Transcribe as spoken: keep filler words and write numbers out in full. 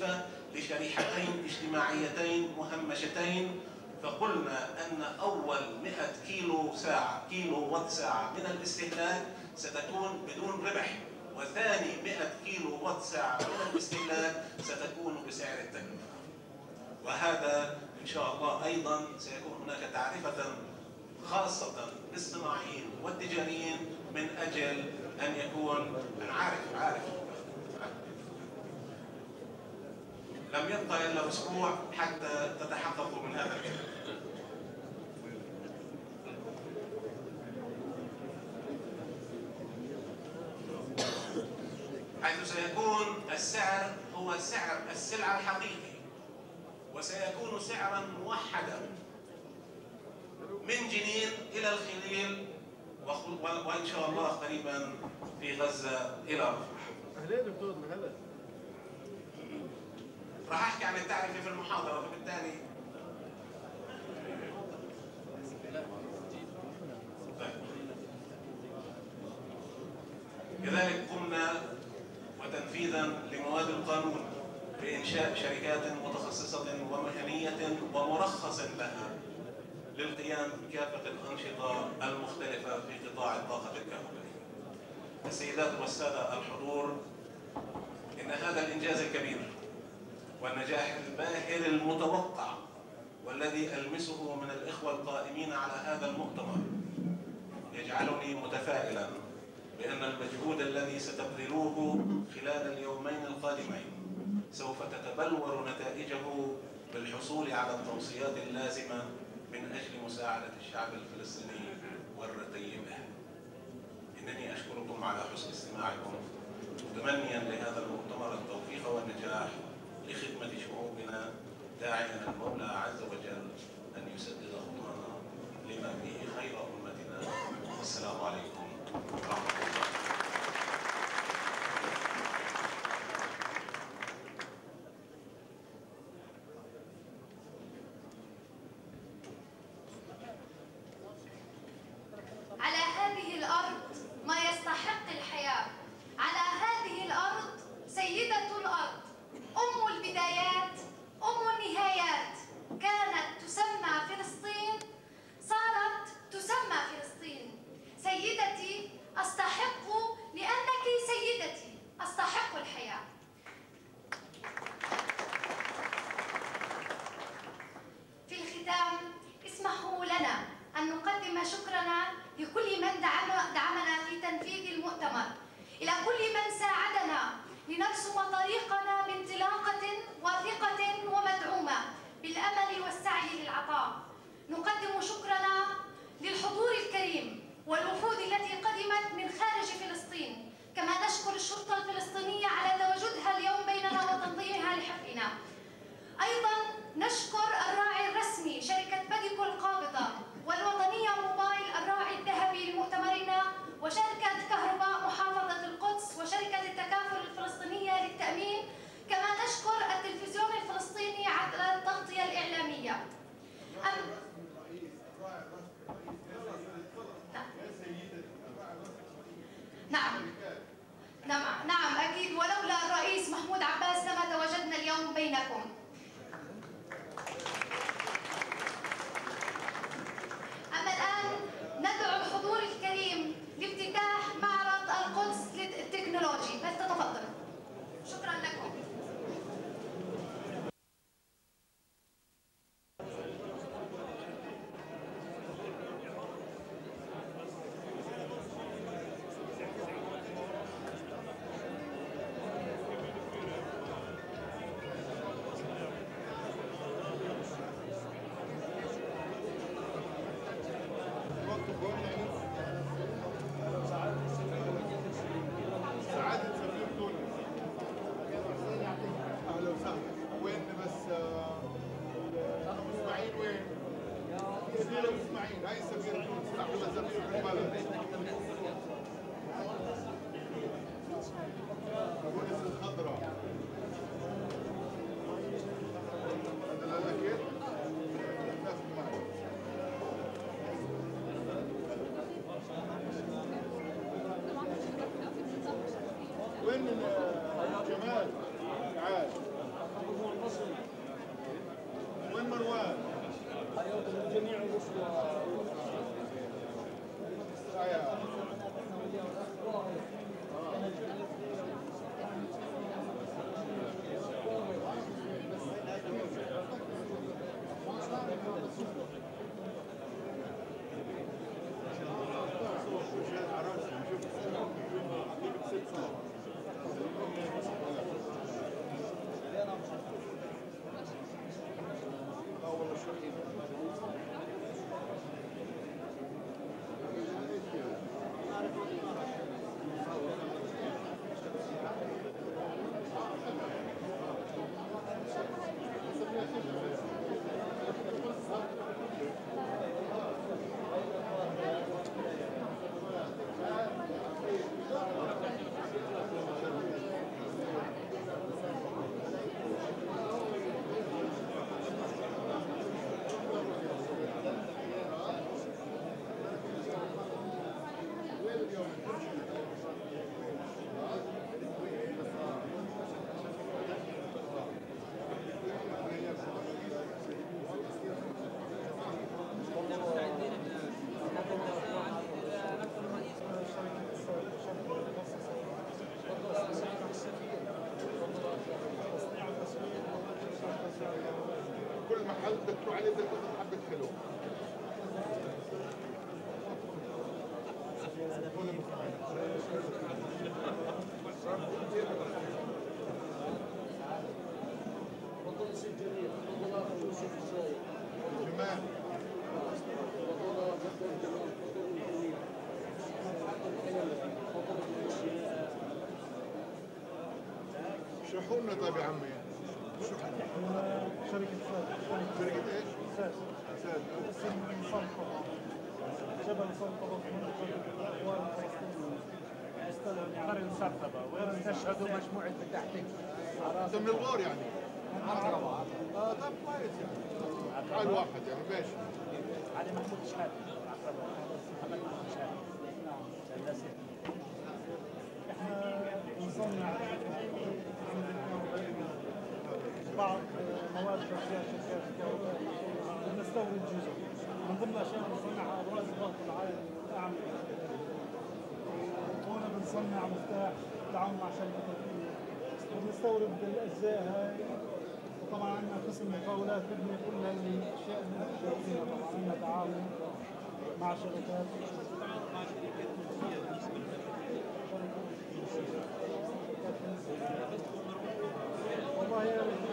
مختلفة لشريحتين اجتماعيتين مهمشتين، فقلنا أن أول مئة كيلو ساعة كيلو وات ساعة من الاستهلاك ستكون بدون ربح، وثاني مئة كيلو وات ساعة من الاستهلاك ستكون بسعر التكلفة. وهذا إن شاء الله أيضا سيكون هناك تعرفة خاصة للصناعيين والتجاريين من أجل أن يكون أنا عارف عارف لم يبقى إلا أسبوع حتى تتحققوا من هذا الكلام. حيث سيكون السعر هو سعر السلعة الحقيقي، وسيكون سعرا موحدا من جنين إلى الخليل، وإن شاء الله قريبا في غزة إلى رفح. أهلا دكتور هلا. راح أحكي عن التعرفة في المحاضرة، فبالتالي كذلك قمنا وتنفيذا لمواد القانون بإنشاء شركات متخصصة ومهنية ومرخص لها للقيام بكافة الأنشطة المختلفة في قطاع الطاقة الكهربائية. السيدات والسادة الحضور، إن هذا الإنجاز الكبير والنجاح الباهر المتوقع والذي ألمسه من الإخوة القائمين على هذا المؤتمر يجعلني متفائلا بأن المجهود الذي ستبذلوه خلال اليومين القادمين سوف تتبلور نتائجه بالحصول على التوصيات اللازمة من أجل مساعدة الشعب الفلسطيني والرقي به. إنني أشكركم على حسن استماعكم، متمنيا لهذا المؤتمر التوفيق والنجاح لخدمة شعوبنا، داعيا المولى عز وجل أن يسدد خطانا لما فيه خير أمتنا. والسلام عليكم ورحمة الله. على هذه الأرض ما يستحق الحياة، على هذه الأرض سيدة الأرض، أم البدايات، أم النهايات، كانت تسمى فلسطين، صارت تسمى فلسطين. سيدتي أستحق، لأنك سيدتي أستحق الحياة. في الختام اسمحوا لنا أن نقدم شكرنا لكل من دعم دعمنا في تنفيذ المؤتمر، إلى كل من ساعدنا لنرسم طريقنا بانطلاقة واثقة ومدعومة بالأمل والسعي للعطاء. نقدم شكرنا للحضور الكريم والوفود التي قدمت من خارج فلسطين، كما نشكر الشرطة الفلسطينية على تواجدها اليوم بيننا وتنظيمها لحفلنا. أيضا نشكر الراعي الرسمي شركة بديكو القابضة، والوطنية موبايل الراعي الذهبي لمؤتمرنا، وشركة كهرباء محافظة القدس، وشركة التكافل الفلسطينية للتأمين. كما نشكر التلفزيون الفلسطيني على التغطية الإعلامية. أم... نعم نعم نعم أكيد، ولولا الرئيس محمود عباس لما تواجدنا اليوم بينكم. أما الآن ندعو الحضور الكريم لافتتاح معرض القدس للتكنولوجي، فلتتفضلوا. شكرا لكم. وين جمال؟ تعال. كل محل بدك تروح عليه بدك تاخذ حبة حلو. جمال اشرحوا لنا طيب يا عمي. شركة ساد. شركة ايش؟ ساد. ساد. اسم نصاب قضاء. جبل نصاب قضاء في منطقة الأحوال الفلسطينية. قرية سرطبة وتشهد مجموعة التحقيق. انت من الغور يعني؟ عقربة. اه طيب كويس يعني. تعال واحد يعني ماشي. علي محمود شحاتة. عقربة. محمد محمود شحاتة. نعم. احنا نصنع بعض مواد تغذية شركات الكهرباء ونستورد جزء من ضمن الاشياء اللي نصنعها ابراز الضغط العالي والاعمى. هنا بنصنع مفتاح تعاون مع شركه تركيه وبنستورد الاجزاء هاي. وطبعا عندنا قسم مقاولات تبني كل الاشياء اللي بنحتاجها. طبعا عندنا تعاون مع شركات والله